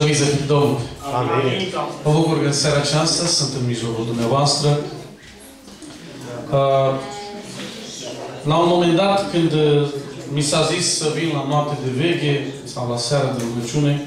Slăviți să fie Domnul! Amin. Mă bucur că în seara aceasta sunt în mijlocul dumneavoastră. La un moment dat, când mi s-a zis să vin la noapte de veche sau la seara de rugăciune,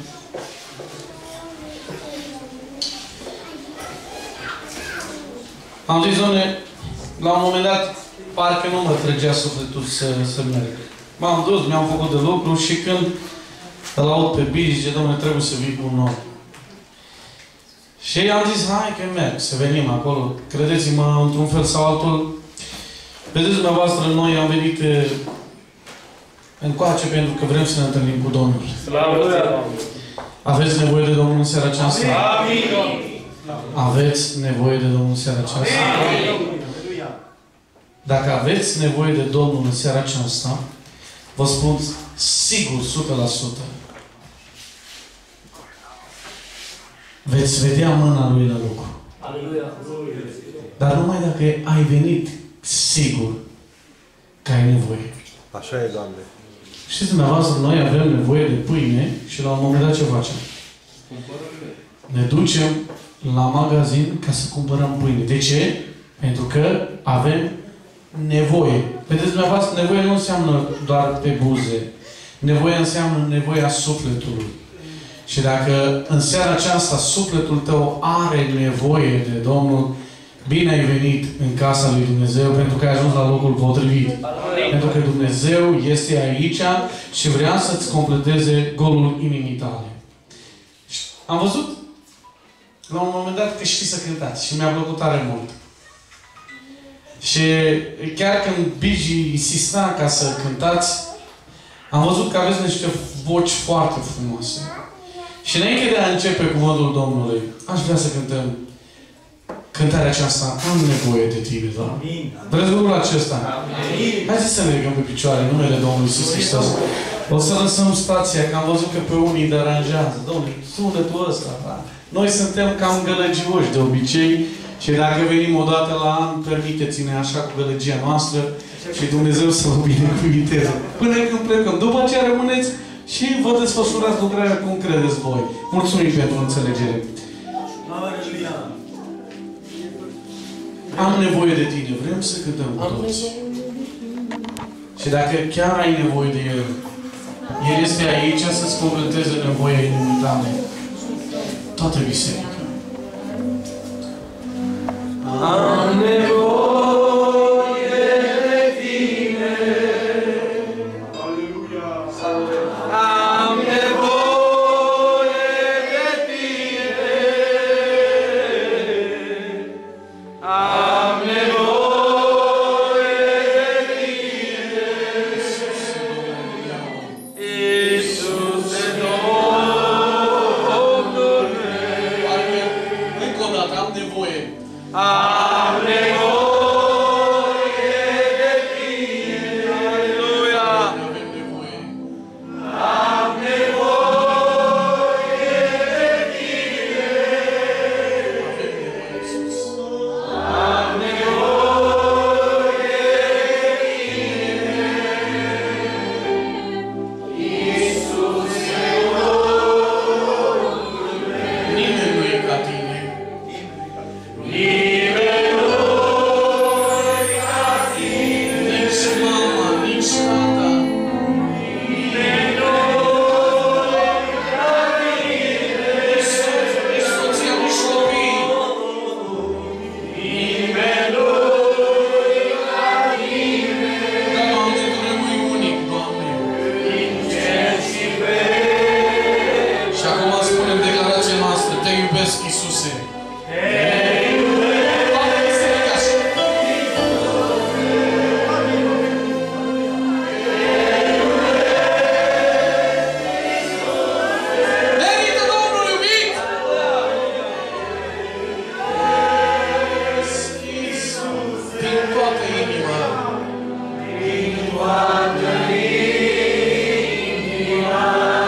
am zis, Doamne, la un moment dat, parcă nu mă trăgea sufletul să merg. M-am dus, mi-am făcut de lucru și când îl aud pe Bigi, zice, Doamne, trebuie să vii cu un om. Și am zis, hai că merg, să venim acolo. Credeți-mă, într-un fel sau altul, vedeți dumneavoastră, noi am venit încoace pentru că vrem să ne întâlnim cu Domnul. Slavă! Aveți nevoie de Domnul în seara aceasta? Amin! Aveți nevoie de Domnul în seara aceasta? Amin! Dacă aveți nevoie de Domnul în seara aceasta, vă spun sigur, 100%. Veți vedea mâna Lui la lucru. Dar numai dacă ai venit sigur că ai nevoie. Așa e, Doamne. Știți dumneavoastră, noi avem nevoie de pâine și la un moment dat ce facem? Ne ducem la magazin ca să cumpărăm pâine. De ce? Pentru că avem nevoie. Vedeți dumneavoastră, nevoie nu înseamnă doar pe buze. Nevoia înseamnă nevoia sufletului. Și dacă în seara aceasta sufletul tău are nevoie de Domnul, bine ai venit în casa lui Dumnezeu pentru că ai ajuns la locul potrivit. Pentru că Dumnezeu este aici și vrea să-ți completeze golul inimii tale. Am văzut la un moment dat că știți să cântați și mi-a plăcut tare mult. Și chiar când Bigi insista ca să cântați, am văzut că aveți niște voci foarte frumoase. Și înainte de a începe cuvântul Domnului, aș vrea să cântăm cântarea aceasta, am nevoie de Tine, Doamne. Vreți lucrul acesta? Amin. Haideți să ne ridicăm pe picioare, în numele Domnului Iisus Hristos. O să lăsăm stația, că am văzut că pe unii deranjează. Domnule, sunetul ăsta, da? Noi suntem cam gălăgioși de obicei și dacă venim o dată la an, permiteți-ne așa cu gălăgia noastră și Dumnezeu să vă binecuvinteze. Până când plecăm. După aceea rămâneți și vă desfășurați lucrarea cum credeți voi. Mulțumim pentru înțelegere. Am nevoie de Tine. Vrem să cântăm cu toți. Și dacă chiar ai nevoie de El, El este aici să-ți completeze nevoia inimii tale. Toată biserica. Am nevoie de Tine. Aleluia. Am nevoie de Tine. Am nevoie de Tine. Iisuse Domnule. Încă o dată, am nevoie. Am nevoie de Tine. Aleluia. Avem nevoie. Am nevoie de Tine. Avem nevoie, Iisus. Am nevoie de Tine. Iisuse Domnule. Nimeni nu e ca Tine. Nimeni nu e ca Tine. Nici mama, nici tata. Nimeni nu e ca Tine. Nici soția, nici copiii. Nimeni nu e ca Tine. Dar, Doamne, Tu rămâi unic, Doamne. În cer și pe. Și acum spunem declarația noastră. Te iubesc, Iisuse. Merită Domnul iubit! Din toată inima. Din toată inima.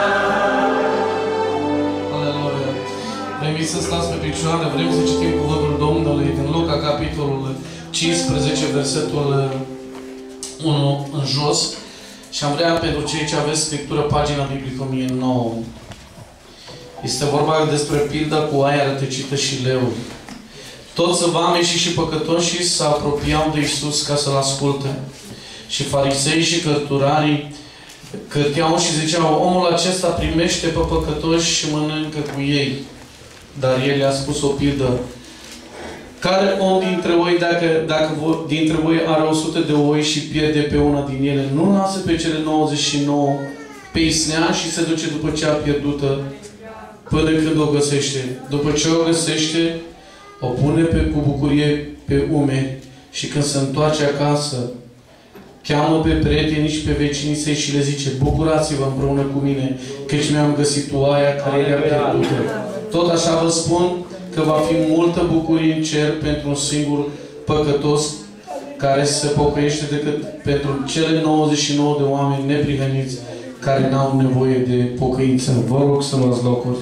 Aleluia. Vrem să stați pe picioare, vrem să citim cuvântul Domnului din Luca, capitolul 15, versetul 1 în jos. Și am vrea pentru cei ce aveți scriptură, pagina biblică 1009. Este vorba despre pilda cu oaia rătăcită și leul. Toți vameșii și păcătoșii se apropiau de Iisus ca să-L asculte. Și farisei și cărturarii cârteau și ziceau, omul acesta primește pe păcătoși și mănâncă cu ei. Dar El i-a spus o pildă. Care om dintre voi, dacă dintre voi are 100 de oi și pierde pe una din ele, nu lasă pe cele 99 pe isnea și se duce după cea pierdută până când o găsește. După ce o găsește, o pune cu bucurie pe umeri și când se întoarce acasă, cheamă pe prietenii și pe vecinii săi și le zice, bucurați-vă împreună cu mine, căci mi-am găsit oaia care era pierdută. Tot așa vă spun că va fi multă bucurie în cer pentru un singur păcătos care se pocăiește decât pentru cele 99 de oameni neprihăniți care n-au nevoie de pocăință. Vă rog să luați locuri.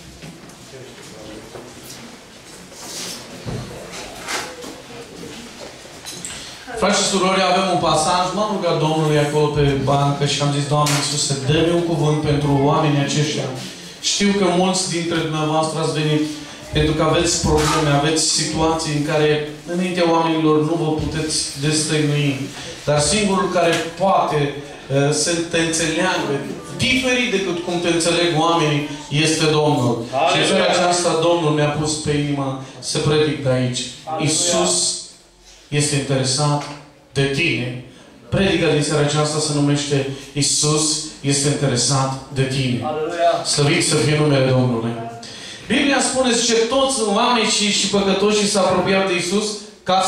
Frați și surori, avem un pasaj. M-am rugat Domnului acolo pe bancă și am zis, Doamne Iisuse, dă-mi un cuvânt pentru oamenii aceștia. Știu că mulți dintre dumneavoastră ați venit pentru că aveți probleme, aveți situații în care înaintea oamenilor nu vă puteți destăinui. Dar singurul care poate să te înțeleagă diferit decât cum te înțeleg oamenii este Domnul. Și în seara aceasta Domnul mi-a pus pe inimă să predic de aici. Iisus este interesat de tine. Predica din seara aceasta se numește Iisus este interesat de tine. Slăvit să fie numele Domnului. Biblia spune, zice, toți oamenii și păcătoșii s-au apropiat de Iisus ca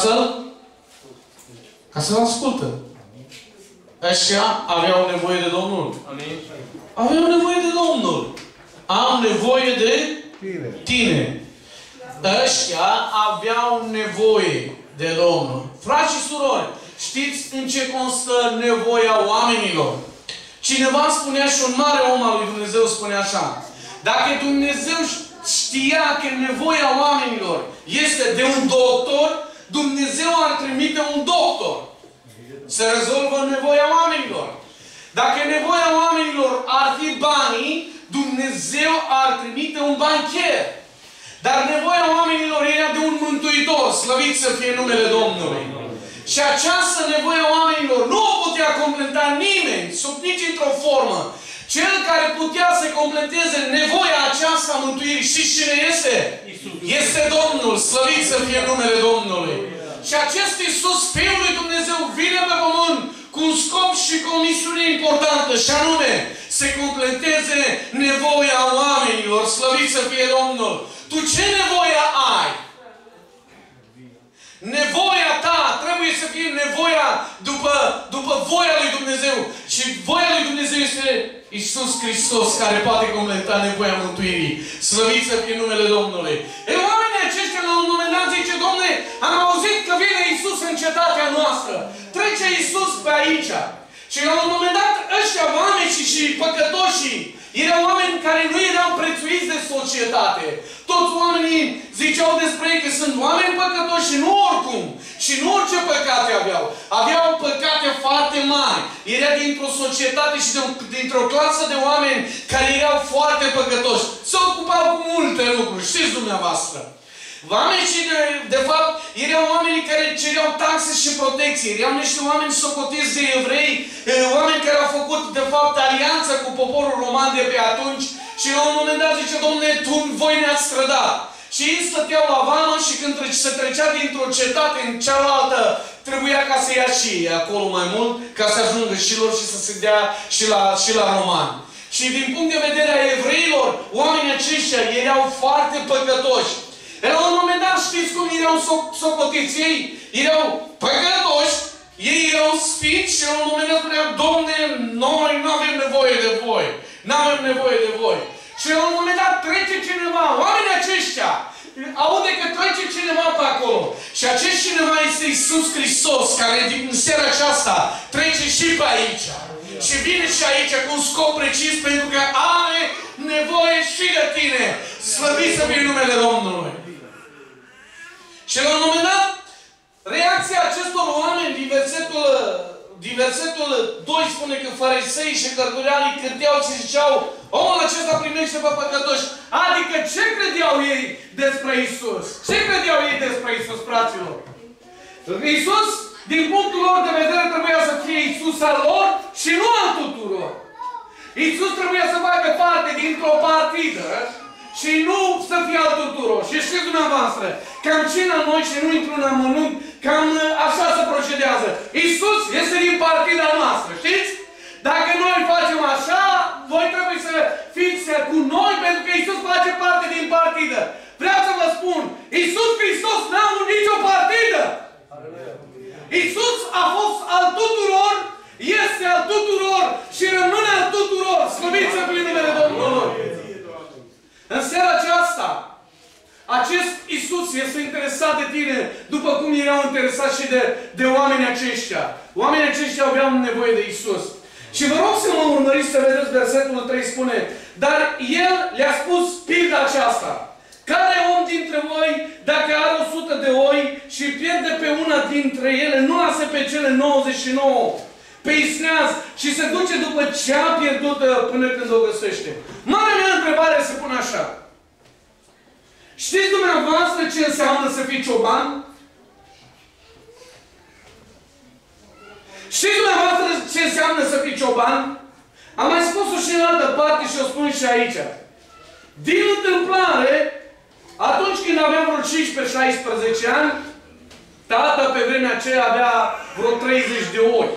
să-L ascultă. Ăștia aveau nevoie de Domnul. Aveau nevoie de Domnul. Am nevoie de tine. Ăștia aveau nevoie de Domnul. Frați și surori, știți în ce constă nevoia oamenilor? Cineva spunea și un mare om al lui Dumnezeu spunea așa. Dacă Dumnezeu știa că nevoia oamenilor este de un doctor, Dumnezeu ar trimite un doctor să rezolvă nevoia oamenilor. Dacă nevoia oamenilor ar fi banii, Dumnezeu ar trimite un bancher. Dar nevoia oamenilor era de un mântuitor, slăvit să fie numele Domnului. Și această nevoie a oamenilor nu o putea completa nimeni, sub nici într-o formă. Cel care putea să completeze nevoia aceasta a mântuirii, știți cine este? Iisus. Este Domnul, slăvit să fie numele Domnului. Și acest Iisus, Fiul lui Dumnezeu, vine pe pământ cu un scop și cu o misiune importantă, și anume, să completeze nevoia oamenilor, slăvit să fie Domnul. Tu ce nevoie ai? Nevoia ta trebuie să fie nevoia după voia lui Dumnezeu. Și voia lui Dumnezeu este Iisus Hristos, care poate completa nevoia mântuirii. Slăvit să fie numele Domnului. E, oamenii aceștia la un moment dat zice, Dom'le, am auzit că vine Iisus în cetatea noastră. Trece Iisus pe aici. Și la un moment dat ăștia oameni și păcătoșii erau oameni care nu erau prețuiți de societate. Toți oamenii ziceau despre ei că sunt oameni păcătoși și nu oricum. Și nu orice păcate aveau. Aveau păcate foarte mari. Era dintr-o societate și dintr-o clasă de oameni care erau foarte păcătoși. Se ocupau cu multe lucruri. Știți dumneavoastră. Oamenii și de fapt erau oamenii care cereau taxe și protecție. Erau niște oameni socotiți de evrei, oameni care au făcut de fapt alianță cu poporul roman de pe atunci și la un moment dat zice, Dom'le, voi ne-ați strădat. Și ei stăteau la vamă și când se trecea dintr-o cetate în cealaltă, trebuia ca să ia și acolo mai mult, ca să ajungă și lor și să se dea și la romani. Și din punct de vedere a evreilor, oamenii aceștia erau foarte păcătoși. La un moment dat știți cum erau socotiți? Ei erau păcătoși, ei erau sfinți și la un moment dat spuneau, Dom'le, noi nu avem nevoie de voi. Nu avem nevoie de voi. Și la un moment dat trece cineva, oamenii aceștia, aude că trece cineva pe acolo. Și acest cineva este Iisus Hristos, care din seara aceasta trece și pe aici. Și vine și aici cu un scop precis, pentru că are nevoie și de tine. Slăvit să fie numele Domnului. Și la un moment dat, reacția acestor oameni din versetul din versetul 2 spune că farisei și cărturalii cârteau și ziceau, omul acesta primește pe păcătoși. Adică ce credeau ei despre Iisus? Ce credeau ei despre Iisus, fraților? Iisus, din punctul lor de vedere, trebuia să fie Iisus al lor și nu al tuturor. Iisus trebuia să facă parte dintr-o partidă și nu să fie al tuturor. Și știți dumneavoastră, cam ce la noi și nu intru în amănunt, cam așa se procedează. Iisus este din partida noastră, știți? Dacă noi facem așa, voi trebuie să fiți cu noi, pentru că Iisus face parte din partidă. Vreau să vă spun, Iisus Hristos n-a avut nicio partidă. Iisus a fost al tuturor, este al tuturor și rămâne al tuturor. Slăviți să fie numele Domnului. În seara aceasta, acest Iisus este interesat de tine, după cum erau interesați și de oamenii aceștia. Oamenii aceștia aveau nevoie de Iisus. Și vă rog să mă urmăriți să vedeți versetul 3 spune, dar El le-a spus pilda aceasta. Care om dintre voi, dacă are 100 de oi și pierde pe una dintre ele, nu lasă pe cele 99 pe isneaz și se duce după ce a pierdut până când o găsește? Marea mea întrebare se pune așa. Știți dumneavoastră ce înseamnă să fii cioban? Știți dumneavoastră ce înseamnă să fii cioban? Am mai spus-o și în altă parte și o spun și aici. Din întâmplare, atunci când aveam vreo 15-16 ani, tata pe vremea aceea avea vreo 30 de oi.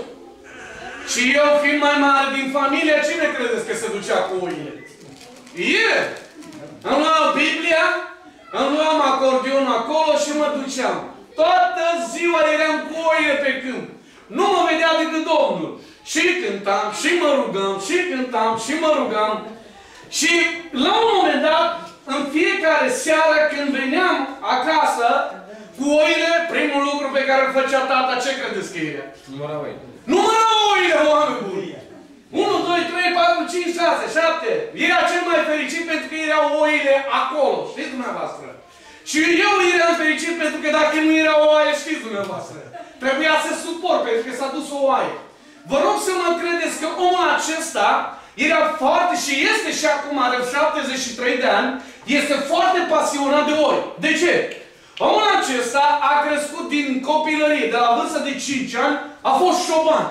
Și eu, fiind mai mare din familie, cine credeți că se ducea cu oile? Eu! Îmi luam Biblia, îmi luam acordionul acolo și mă duceam. Toată ziua eram cu oile pe câmp. Nu mă vedea decât Domnul. Și cântam, și mă rugam, și cântam, și mă rugam. Și la un moment dat, în fiecare seară când veneam acasă cu oile, primul lucru pe care îl făcea tata, ce credeți că era? Număra oile. Număra oile, oameni buni! 1, 2, 3, 4, 5, 6, 7. Era cel mai fericit pentru că erau oile acolo. Știți dumneavoastră? Și eu eram fericit pentru că dacă nu era o oaie, știți dumneavoastră. Trebuia să suport pentru că s-a dus o oaie. Vă rog să mă credeți că omul acesta era foarte, și este și acum, are 73 de ani, este foarte pasionat de oi. De ce? Omul acesta a crescut din copilărie, de la vârstă de 5 ani, a fost șoban.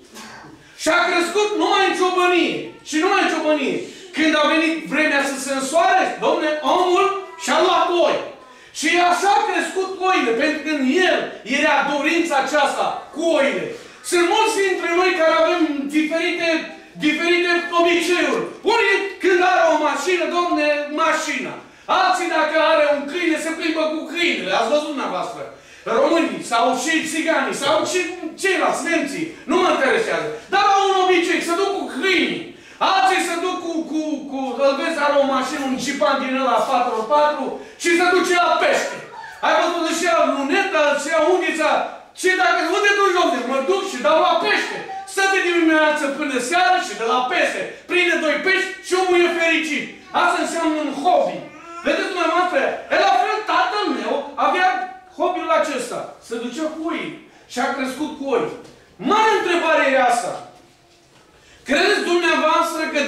Și a crescut numai în ciobănie. Și numai în ciobănie. Când a venit vremea să se însoare, dom'le, omul și-a luat oi. Și așa a crescut oile, pentru că în el era dorința aceasta cu oile. Sunt mulți dintre noi care avem diferite obiceiuri. Unii când are o mașină, dom'le, mașina. Alții dacă are un câine, se plimbă cu câinele. Ați văzut dumneavoastră. Românii, sau și țiganii, sau și ceilalți, nemții. Nu mă interesează. Dar au un obicei, se duc cu câinii. Alții se duc îl vezi, are o mașină, un cipan din ăla 4x4 și se duce la pește. Ai văzut și ia luneta, și ia unghița. Și dacă, unde duci, domne? Mă duc și dau la pește. Stă de dimineață până seară și de la pește. Prinde 2 pești și omul e fericit. Asta înseamnă un hobby. Vedeți dumneavoastră? La fel, tatăl meu avea hobby-ul acesta. Se ducea cu oi. Și a crescut cu oi. Mare întrebare e asta. Credeți dumneavoastră că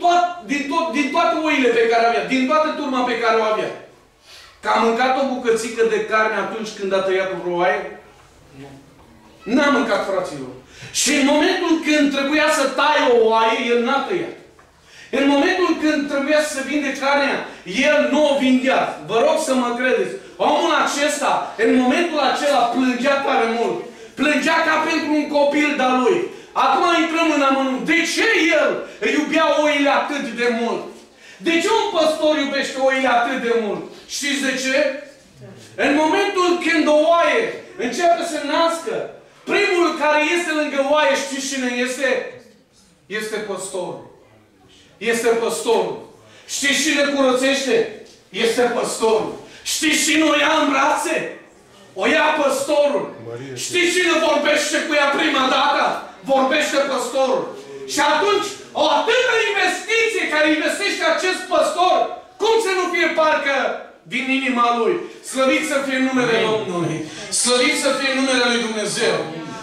din toate oile pe care avea, din toată turma pe care o avea, că a mâncat o bucățică de carne atunci când a tăiat o oaie? Nu. N-a mâncat, fraților. Și în momentul când trebuia să taie o oaie, el n-a tăiat. În momentul când trebuia să se vinde carnea, el nu o vindea. Vă rog să mă credeți. Omul acesta, în momentul acela, plângea tare mult. Plângea ca pentru un copil de-a lui. Acum intrăm în amănunt. De ce el iubea oile atât de mult? De ce un păstor iubește oile atât de mult? Știți de ce? În momentul când o oaie începe să nască, primul care este lângă oaie, știți cine este? Este păstorul. Este păstorul. Știți cine curățește? Este păstorul. Știți cine o ia în brațe? O ia păstorul. Știți cine vorbește cu ea prima dată? Vorbește păstorul. Și atunci, o atâtă investiție care investește acest păstor, cum să nu fie parcă din inima lui? Slăvit să fie numele Domnului. Slăvit să fie numele lui Dumnezeu.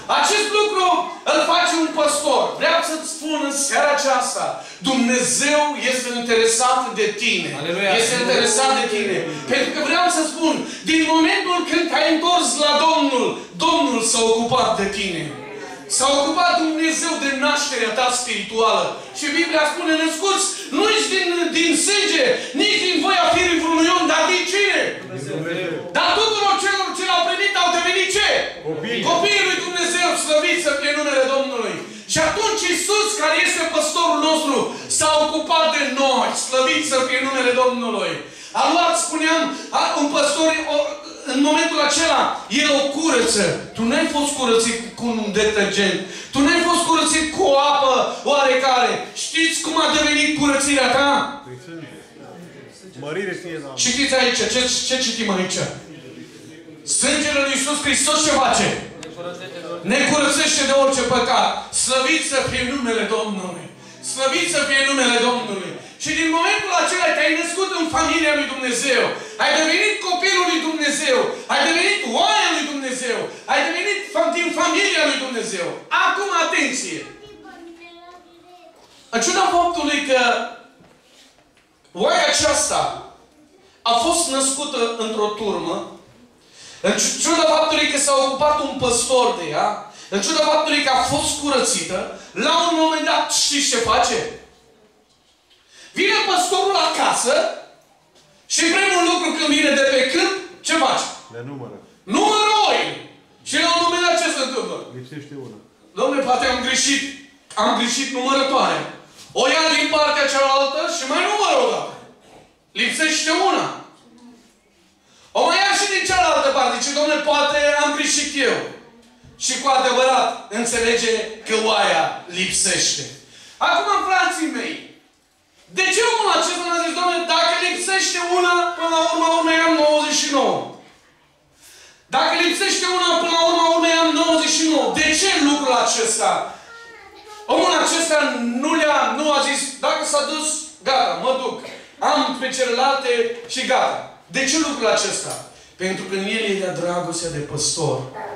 Acest lucru îl face un păstor. Vreau să-ți spun în seara aceasta, Dumnezeu este interesat de tine. Aleluia. Este interesat de tine. Pentru că vreau să spun, din momentul când te-ai întors la Domnul, Domnul s-a ocupat de tine. S-a ocupat Dumnezeu de nașterea ta spirituală. Și Biblia spune, născuți nu ești din sânge, nici din voia firii vreunui om, dar din cine? Dar tuturor celor ce l-au primit au devenit ce? Copiii lui Dumnezeu, slăviți să fie numele Domnului. Și atunci Iisus, care este păstorul nostru, s-a ocupat de noi, slăviți să fie numele Domnului. A luat, spuneam, un păstor, în momentul acela, el o curăță. Tu n-ai fost curățit cu un detergent. Tu n-ai fost curățit cu o apă oarecare. Știți cum a devenit curățirea ta? Mărire ție, citiți aici. Ce citim aici? Sângele lui Iisus Hristos ce face? Ne curățește de orice păcat. Slăviți să fie numele Domnului. Slăviți să fie numele Domnului. Și din momentul acela te-ai născut în familia lui Dumnezeu. Ai devenit copilul lui Dumnezeu. Ai devenit oaia lui Dumnezeu. Ai devenit din familia lui Dumnezeu. Acum, atenție! În ciuda faptului că oaia aceasta a fost născută într-o turmă, în ciuda faptului că s-a ocupat un păstor de ea, în ciuda faptului că a fost curățită, la un moment dat știți ce face? Vine păstorul acasă și primul lucru când vine de pe câmp, ce face? Le numără. Numără oi! Și la un moment dat ce se întâmplă? Lipsește una. Dom'le, poate am greșit numărătoarea. O ia din partea cealaltă și mai numără o dată. Lipsește una. O mai ia și din cealaltă parte. Și, dom'le, poate am greșit eu. Și cu adevărat înțelege că oaia lipsește. Acum, frații mei, de ce omul acesta a zis, dom'le, dacă lipsește una, până la urma urmei am 99. Dacă lipsește una, până la urma urmei am 99. De ce lucrul acesta? Omul acesta nu a zis, dacă s-a dus, gata, mă duc. Am pe celelalte și gata. De ce lucrul acesta? Pentru că în el era dragostea de păstor.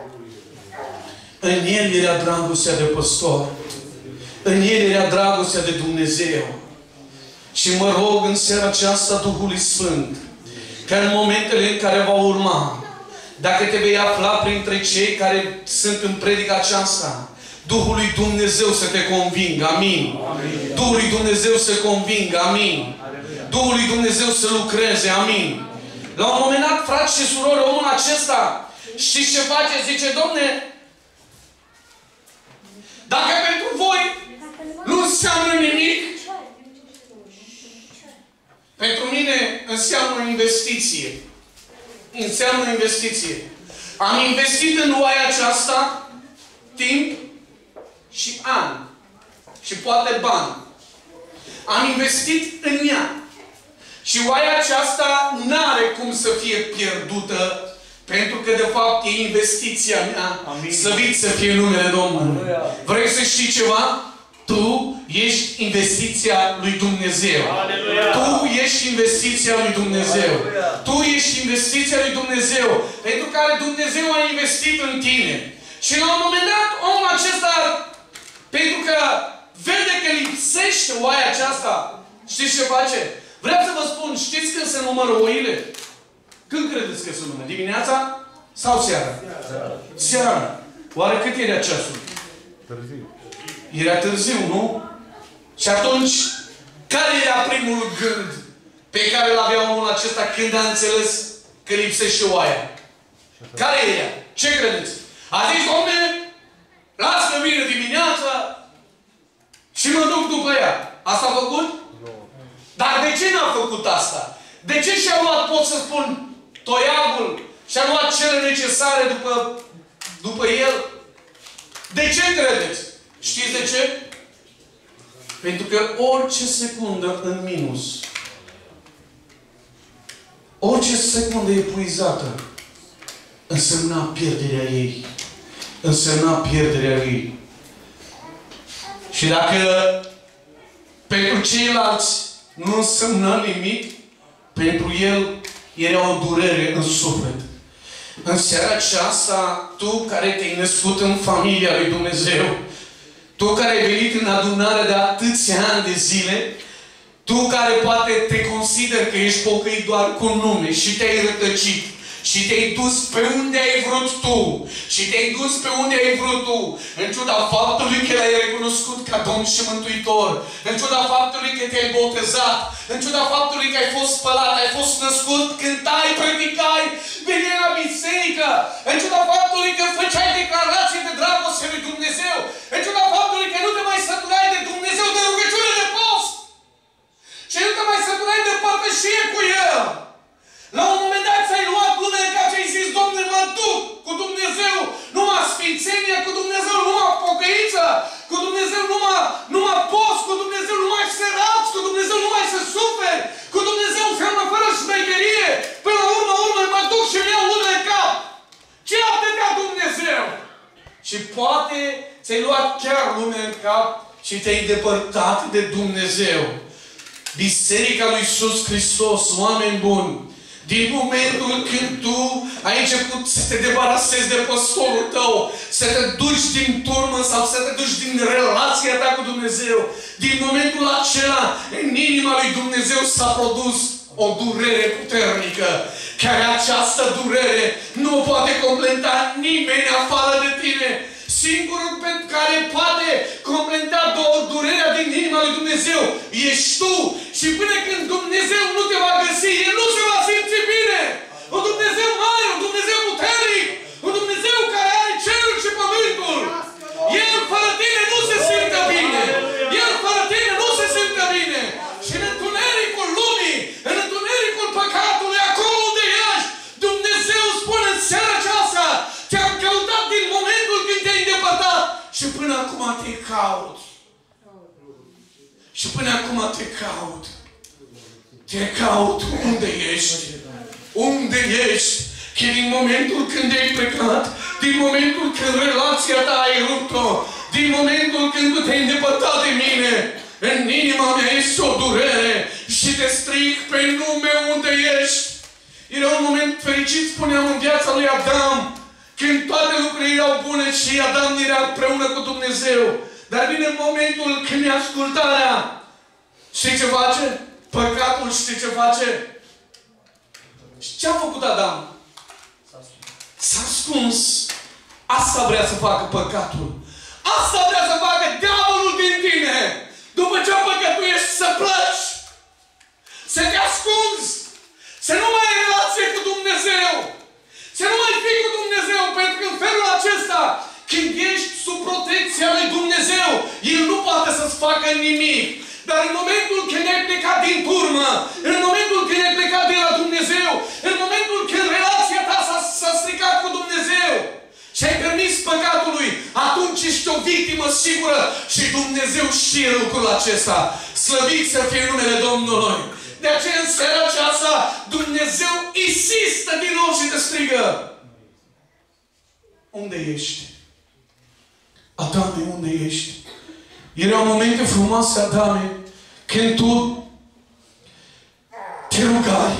În el era dragostea de păstor. În el era dragostea de Dumnezeu. Și mă rog în seara aceasta Duhului Sfânt, ca în momentele în care va urma, dacă te vei afla printre cei care sunt în predica aceasta, Duhul lui Dumnezeu să te convingă. Amin. Amin. Duhul lui Dumnezeu să convingă. Amin. Duhul lui Dumnezeu să lucreze. Amin. La un moment dat, frați și surori, omul acesta, știți ce face? Zice, Domne, dacă pentru voi nu înseamnă nimic, pentru mine înseamnă investiție. Înseamnă investiție. Am investit în oaia aceasta timp și ani. Și poate bani. Am investit în ea. Și oaia aceasta n-are cum să fie pierdută, pentru că de fapt e investiția mea. Slăvit să fie numele Domnului. Vrei să știi ceva? Tu ești investiția lui Dumnezeu. Aleluia. Tu ești investiția lui Dumnezeu. Aleluia. Tu ești investiția lui Dumnezeu, pentru care Dumnezeu a investit în tine. Și la un moment dat, omul acesta, pentru că vede că lipsește oaia aceasta, știți ce face? Vreau să vă spun, știți când se numără oile? Când credeți că se numără? Dimineața sau seara? Seara. Oare cât era ceasul? Târziu. Era târziu, nu? Și atunci, care era primul gând pe care îl avea omul acesta când a înțeles că lipsește oaia? Care era? Ce credeți? A zis, Dom'le, las că vine dimineața și mă duc după ea. Asta a făcut? Nu. Dar de ce n-a făcut asta? De ce și-a luat, pot să spun, toiagul și-a luat cele necesare după el? De ce credeți? Știți de ce? Pentru că orice secundă în minus, orice secundă epuizată, însemna pierderea ei. Însemna pierderea ei. Și dacă pentru ceilalți nu însemna nimic, pentru el era o durere în suflet. În seara aceasta, tu care te-ai născut în familia lui Dumnezeu, tu care ai venit în adunare de atâția ani de zile, tu care poate te consideri că ești pocăit doar cu nume și te-ai rătăcit și te-ai dus pe unde ai vrut tu și te-ai dus pe unde ai vrut tu, în ciuda faptului că l-ai recunoscut ca Domn și Mântuitor, în ciuda faptului că te-ai botezat, în ciuda faptului că ai fost spălat, ai fost născut, cântai, predicai, veneai la biserică, în ciuda faptului că făceai declarații de dragoste lui Dumnezeu, în ciuda faptului că nu te mai săturai de Dumnezeu, de rugăciune, de post și nu te mai săturai de părtășie cu El. La un moment dat ți-ai luat lumea ca ce ai zis, Dom'le, mă duc cu Dumnezeu, numai sfințenie, cu Dumnezeu numai pocăință, cu Dumnezeu numai post, cu Dumnezeu numai sărați, cu Dumnezeu numai să suferi, cu Dumnezeu înseamnă fără șmecherie. Până la urmă, mă duc și îmi iau lumea în cap. Ce atâtea Dumnezeu? Și poate ți-ai luat chiar lumea în cap și te-ai îndepărtat de Dumnezeu. Biserica lui Iisus Hristos, oameni buni, din momentul când tu ai început să te debarasezi de păstorul tău, să te duci din turmă sau să te duci din relația ta cu Dumnezeu, din momentul acela, în inima lui Dumnezeu s-a produs o durere puternică, care această durere nu o poate completa nimeni afară de tine. Singurul pentru care poate completa durerea din inima lui Dumnezeu ești tu. Și până când Dumnezeu nu te va găsi, El nu se va simți bine. Un Dumnezeu mare, un Dumnezeu puternic, un Dumnezeu care are cerul și pământul. El fără tine nu se simte bine. El fără tine nu se simte bine. Și în întunericul lumii, în întunericul păcatului, acolo unde ești, Dumnezeu spune în seara aceasta, te-am căutat din momentul când te-ai îndepărtat și până acum te caut. Și până acum te caut. Te caut unde ești. Unde ești? Că din momentul când ai plecat, din momentul când relația ta ai rupt-o, din momentul când tu te-ai îndepărtat de mine, în inima mea este o durere și te strig pe nume unde ești. Era un moment fericit, spuneam, în viața lui Adam, când toate lucrurile erau bune și Adam era împreună cu Dumnezeu. Dar vine momentul când e ascultarea. Știi ce face? Păcatul, știi ce face? Și ce a făcut Adam? S-a ascuns. Asta vrea să facă păcatul. Asta vrea să facă diavolul din tine. După ce păcătuiești, să plăci. Să te ascunzi. Să nu mai ai relație cu Dumnezeu. Să nu mai fii cu Dumnezeu. Pentru că în felul acesta, când ești sub protecția lui Dumnezeu, El nu poate să-ți facă nimic. Dar în momentul când ai plecat din turmă, în momentul când ai plecat de la Dumnezeu, în momentul când relația ta s-a stricat cu Dumnezeu și ai permis păcatului, atunci ești o victimă sigură și Dumnezeu știe lucrul acesta. Slăvit să fie numele Domnului. De aceea în seara aceasta Dumnezeu insistă din nou și te strigă. Unde ești? Adame, unde ești? Erau momente frumoase, Adame, când tu te rugai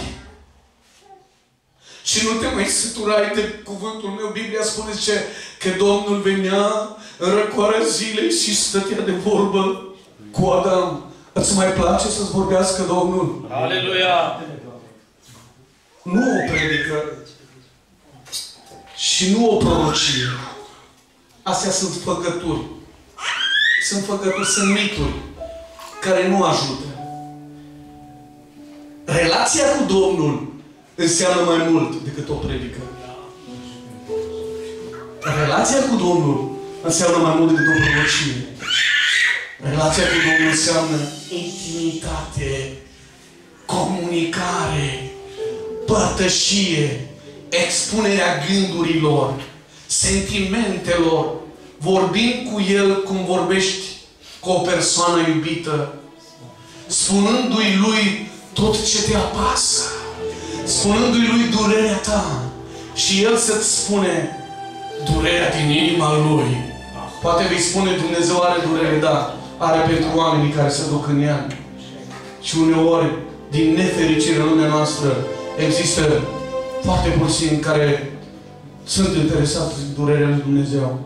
și nu te mai săturai de cuvântul meu. Biblia spune că Domnul venea în răcoarea zilei și stătea de vorbă cu Adam. Îți mai place să-ți vorbească Domnul? Aleluia! Nu o predică și nu o prorocie. Astea sunt făcături. Sunt făcături, sunt mituri care nu ajută. Relația cu Domnul înseamnă mai mult decât o predică. Relația cu Domnul înseamnă mai mult decât o prorocie. Relația cu Domnul înseamnă intimitate, comunicare, părtășie, expunerea gândurilor, sentimentelor, vorbind cu El cum vorbești cu o persoană iubită, spunându-i Lui tot ce te apasă, spunându-i Lui durerea ta și El să-ți spune durerea din inima Lui. Poate vei spune Dumnezeu are durere, da, are pentru oamenii care se duc în ea. Și uneori, din nefericire în lumea noastră, există foarte puțini care sunt interesat în durerea lui Dumnezeu.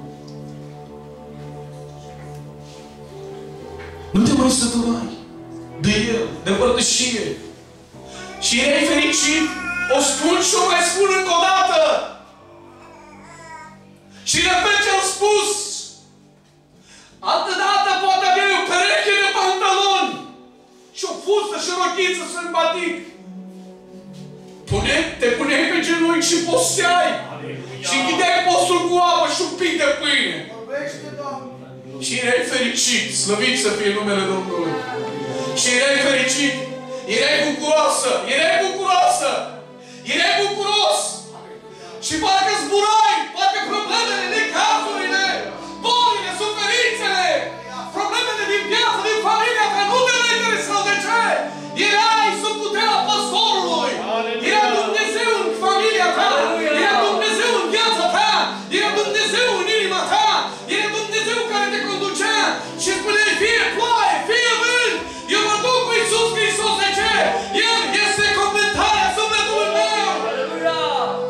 Nu te mai săturai de El, de părtășie. Și erai fericit. O spun și o mai spun încă o dată. Și repet ce am spus. Altă dată poate avea o pereche de pantaloni și o fustă și o rochiță simpatic. Te puneai pe genunchi și posteai. Și închideai postul cu apă și un pic de pâine. Și erai fericit. Slăvit să fie numele Domnului. Și erai fericit. Erai bucuroasă. Erai bucuroasă. Erai bucuros. Și parcă zburai. Parcă problemele, necazurile, bolile, suferințele, problemele din viață, din familia ta nu te mai interesau. De ce? Erai sub puterea păstorului. Era Dumnezeu în familia ta. Era Dumnezeu în viața ta. Era Dumnezeu în inima ta. Era Dumnezeu care te conducea. Și spuneai, fie ploaie, fie vânt, eu mă duc cu Iisus Hristos. De ce? El este completarea sufletului meu. Aleluia!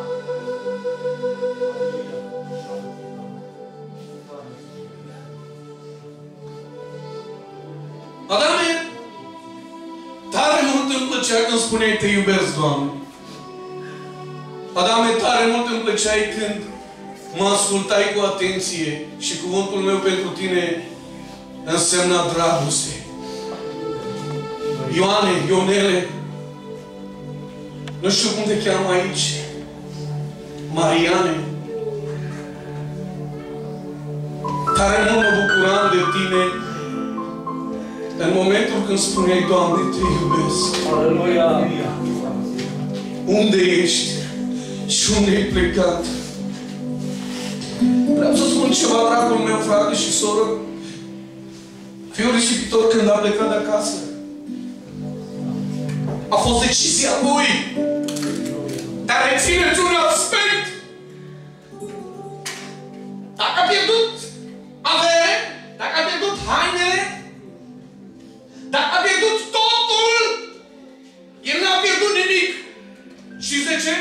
Adame, tare mult îmi plăcea când spuneai, te iubesc, Doamne. Adame, tare mult îmi plăceai când mă ascultai cu atenție și cuvântul meu pentru tine însemna dragoste. Ioane, Ionele, nu știu cum te cheamă aici, Mariane, tare mult mă bucuram de tine în momentul când spuneai, Doamne, te iubesc. Aleluia! Unde ești? Și unde ai plecat? Vreau să spun ceva, dragul meu, frate și soră. Fiul risipitor, când a plecat de acasă, a fost decizia lui. Dar rețineți un aspect. Dacă a pierdut avere, dacă a pierdut hainele, dacă a pierdut totul, el n-a pierdut nimic. Și de ce?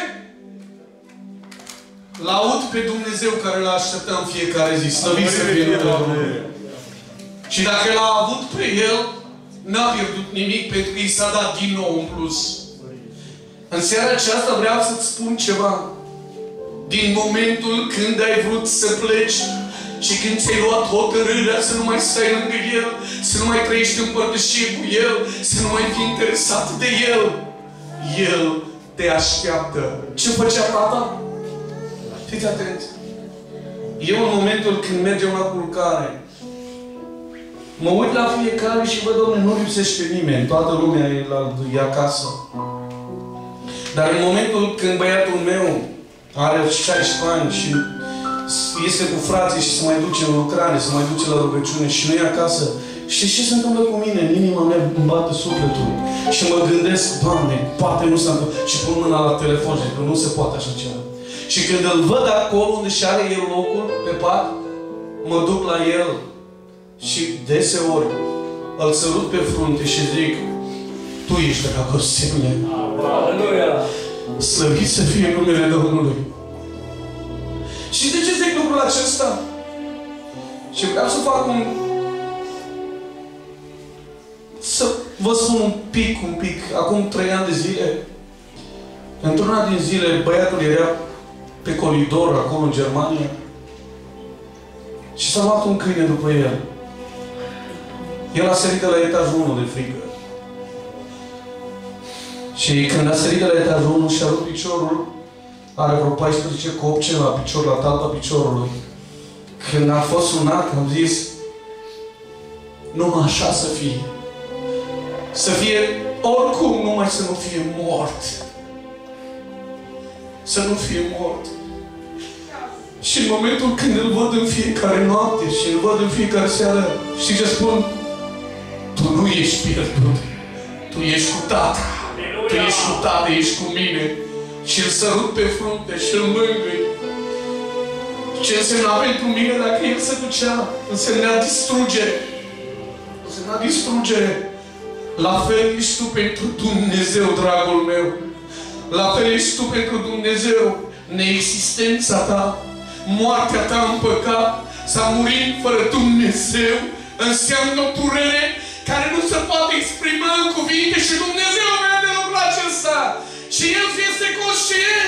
Laud pe Dumnezeu care l-a așteptat în fiecare zi. Slăvit să fie numele Domnului. Și dacă l-a avut pe el, n-a pierdut nimic, pentru că i s-a dat din nou în plus. În seara aceasta vreau să-ți spun ceva. Din momentul când ai vrut să pleci și când ți-ai luat hotărârea să nu mai stai lângă el, să nu mai trăiești în părtășie cu el, să nu mai fii interesat de el, el te așteaptă. Ce făcea tata? Fiți atenți. Eu în momentul când mergem la culcare, mă uit la fiecare și văd, Doamne, nu lipsește nimeni. Toată lumea e acasă. Dar în momentul când băiatul meu are 16 ani și este cu frații și se mai duce în lucrare, se mai duce la rugăciune și nu e acasă, știți ce se întâmplă cu mine? În inima mea îmi bate sufletul. Și mă gândesc, Doamne, poate nu s-a întâmplat. Și pun mâna la telefon și zic că nu se poate așa ceva. Și când îl văd acolo unde și are el locul, pe pat, mă duc la el și deseori îl sărut pe frunte și zic, Tu ești dragostea mea. Aleluia! Slăvit să fie numele Domnului. Și de ce zic lucrul acesta? Și vreau să fac să vă spun un pic. Acum 3 ani de zile, într-una din zile, băiatul era pe coridor, acolo în Germania, și s-a luat un câine după el. El a sărit de la etajul 1 de frică. Și când a sărit de la etajul 1 și a rupt piciorul, are vreo 14 copce la picior, la talpa piciorului. Când a fost sunat, am zis, numai așa să fie. Să fie oricum, numai să nu fie mort. Să nu fie mort. Și în momentul când îl văd în fiecare noapte și îl văd în fiecare seară, știi ce spun? Tu nu ești pierdut. Tu ești cu tata. Tu ești cu tata, ești cu mine. Și îl sărut pe frunte și îl mângâi. Ce însemna pentru mine dacă el se ducea? Însemna distrugere. Însemna distrugere. La fel ești tu pentru Dumnezeu, dragul meu. La fel ești tu pentru Dumnezeu. neexistența ta, moartea ta în păcat, să murim fără Dumnezeu, înseamnă o durere care nu se poate exprima în cuvinte și Dumnezeu vede lucrul acesta. Și El este conștient